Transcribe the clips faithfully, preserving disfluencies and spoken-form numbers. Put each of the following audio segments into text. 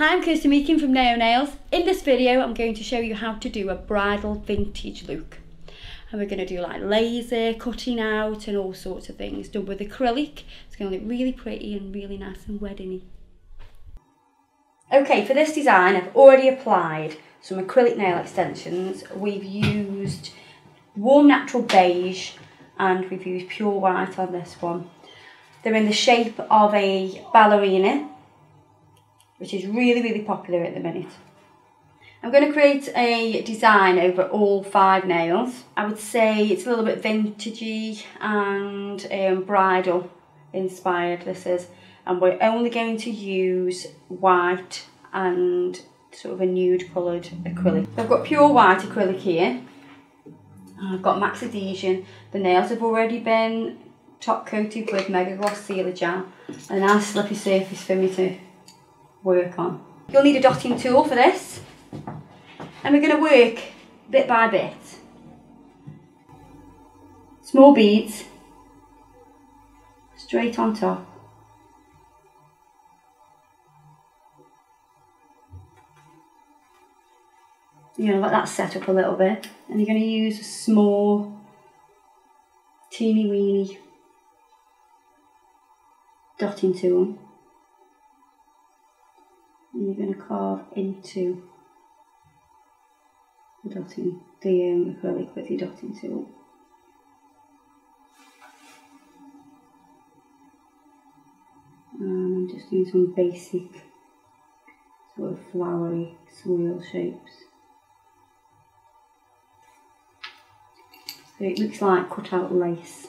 Hi, I'm Kirsty Meakin from Neo Nails. In this video I'm going to show you how to do a bridal vintage look. And we're going to do like laser, cutting out and all sorts of things done with acrylic. It's going to look really pretty and really nice and weddingy. Okay, for this design I've already applied some acrylic nail extensions. We've used warm natural beige and we've used pure white on this one. They're in the shape of a ballerina, which is really, really popular at the minute. I'm going to create a design over all five nails. I would say it's a little bit vintagey and um, bridal inspired, this is. And we're only going to use white and sort of a nude coloured acrylic. So I've got pure white acrylic here. I've got Max Adhesion. The nails have already been top coated with Mega Gloss Sealer Gel. A nice slippy surface for me to work on. You'll need a dotting tool for this, and we're going to work bit by bit. Small beads straight on top. You're going to let that set up a little bit, and you're going to use a small teeny weeny dotting tool. And you're going to carve into the dotting, the um, acrylic with your dotting tool. And I'm just doing some basic sort of flowery swirl shapes. So it looks like cut out lace.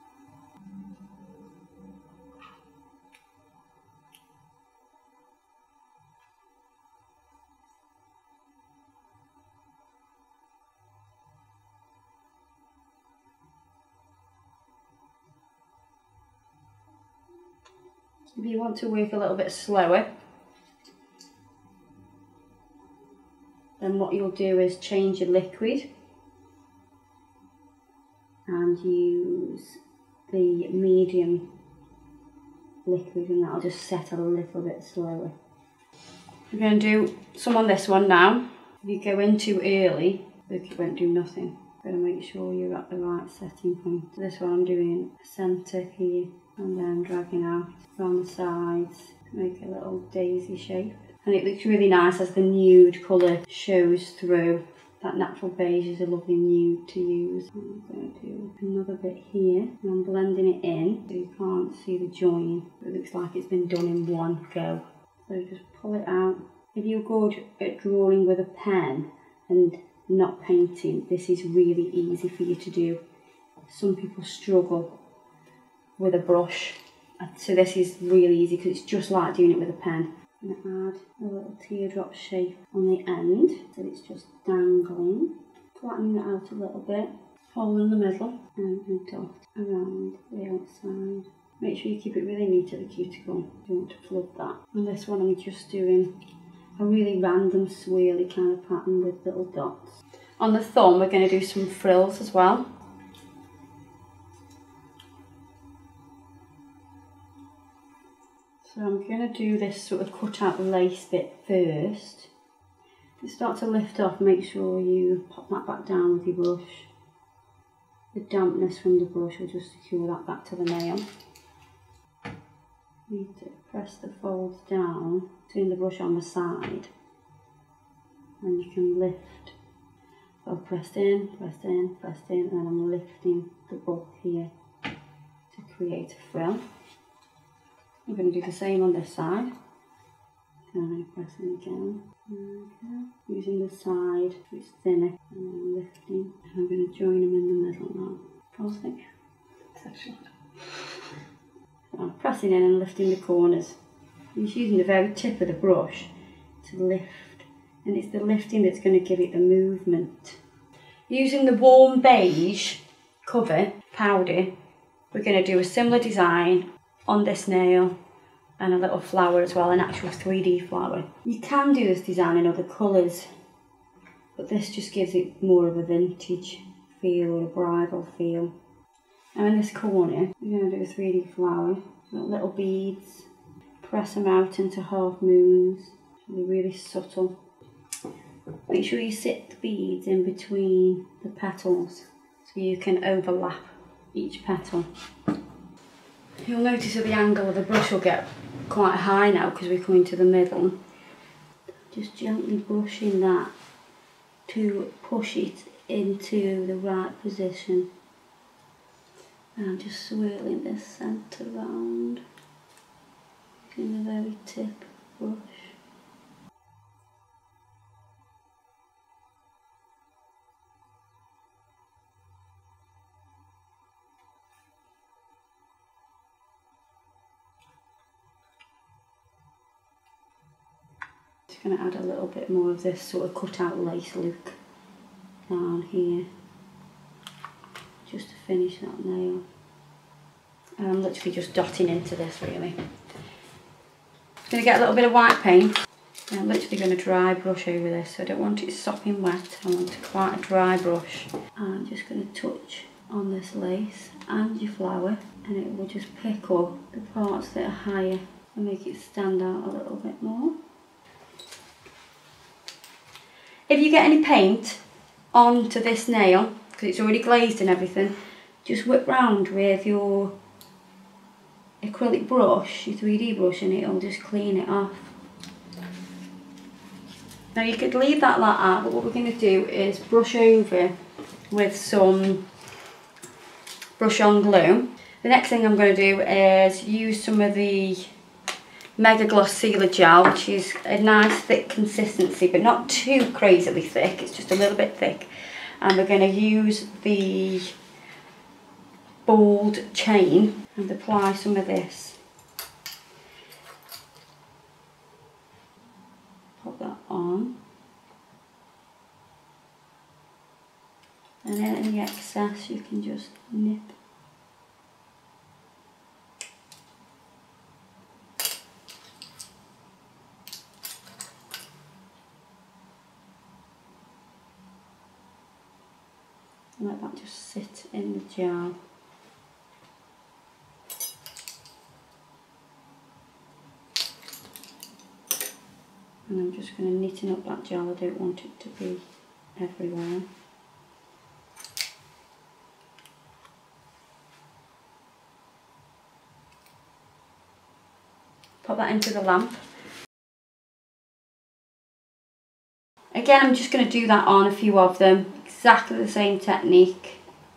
If you want to work a little bit slower, then what you'll do is change your liquid and use the medium liquid, and that'll just set a little bit slower. We're going to do some on this one now. If you go in too early, it won't do nothing. You've got to make sure you're at the right setting point. So this one I'm doing a centre here, and then dragging out around the sides to make a little daisy shape. And it looks really nice as the nude colour shows through. That natural beige is a lovely nude to use. I'm going to do another bit here, and I'm blending it in so you can't see the join. It looks like it's been done in one go. So just pull it out. If you're good at drawing with a pen and not painting, this is really easy for you to do. Some people struggle with a brush, so this is really easy because it's just like doing it with a pen. I'm going to add a little teardrop shape on the end so it's just dangling. Flatten it out a little bit, hole in the middle, and dot around the outside. Make sure you keep it really neat at the cuticle. You don't want to flood that. On this one I'm just doing a really random swirly kind of pattern with little dots. On the thumb we're going to do some frills as well. So I'm going to do this sort of cut out lace bit first. If you start to lift off, make sure you pop that back down with your brush. The dampness from the brush will just secure that back to the nail. You need to press the folds down, turn the brush on the side, and you can lift. So I've pressed in, pressed in, pressed in, and then I'm lifting the bulk here to create a frill. I'm going to do the same on this side. And I press in again. Okay. Using the side, it's thinner, and I'm lifting. I'm going to join them in the middle now. Pausing. So I'm pressing in and lifting the corners. I'm just using the very tip of the brush to lift, and it's the lifting that's going to give it the movement. Using the warm beige cover powder, we're going to do a similar design on this nail and a little flower as well, an actual three D flower. You can do this design in other colours, but this just gives it more of a vintage feel or a bridal feel. Now in this corner, we're going to do a three D flower, little beads, press them out into half moons, They're really subtle. Make sure you sit the beads in between the petals so you can overlap each petal. You'll notice that the angle of the brush will get quite high now because we're coming to the middle. Just gently brushing that to push it into the right position. And I'm just swirling this centre round using the very tip brush. Just going to add a little bit more of this sort of cut out lace look down here, just to finish that nail. And I'm literally just dotting into this really. I'm going to get a little bit of white paint. And I'm literally going to dry brush over this, so I don't want it sopping wet, I want quite a dry brush. And I'm just going to touch on this lace and your flower, and it will just pick up the parts that are higher and make it stand out a little bit more. If you get any paint onto this nail, because it's already glazed and everything, just whip round with your acrylic brush, your three D brush, and it'll just clean it off. Now you could leave that like that, but what we're going to do is brush over with some brush on glue. The next thing I'm going to do is use some of the Mega Gloss Sealer Gel, which is a nice thick consistency, but not too crazily thick, it's just a little bit thick. And we're going to use the bold chain and apply some of this. Put that on. And then any excess you can just nip. And let that just sit in the jar. And I'm just going to knitting up that gel, I don't want it to be everywhere. Pop that into the lamp. Again, I'm just going to do that on a few of them, exactly the same technique.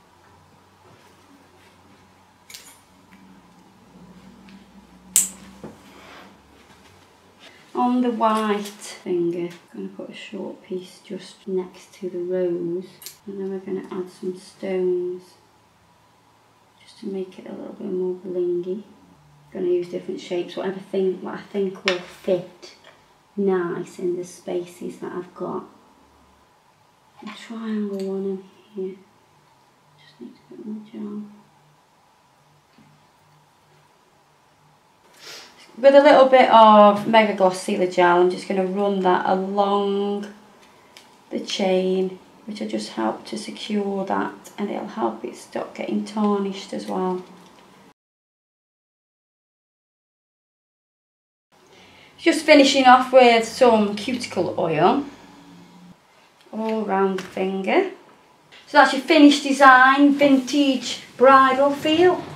On the white finger, I'm going to put a short piece just next to the rose, and then we're going to add some stones just to make it a little bit more blingy. I'm going to use different shapes, whatever thing what I think will fit nice in the spaces that I've got. A triangle one in here, just need to put my gel. With a little bit of Mega Gloss Sealer Gel, I'm just going to run that along the chain, which will just help to secure that, and it'll help it stop getting tarnished as well. Just finishing off with some cuticle oil all around the finger. So that's your finished design, vintage bridal feel.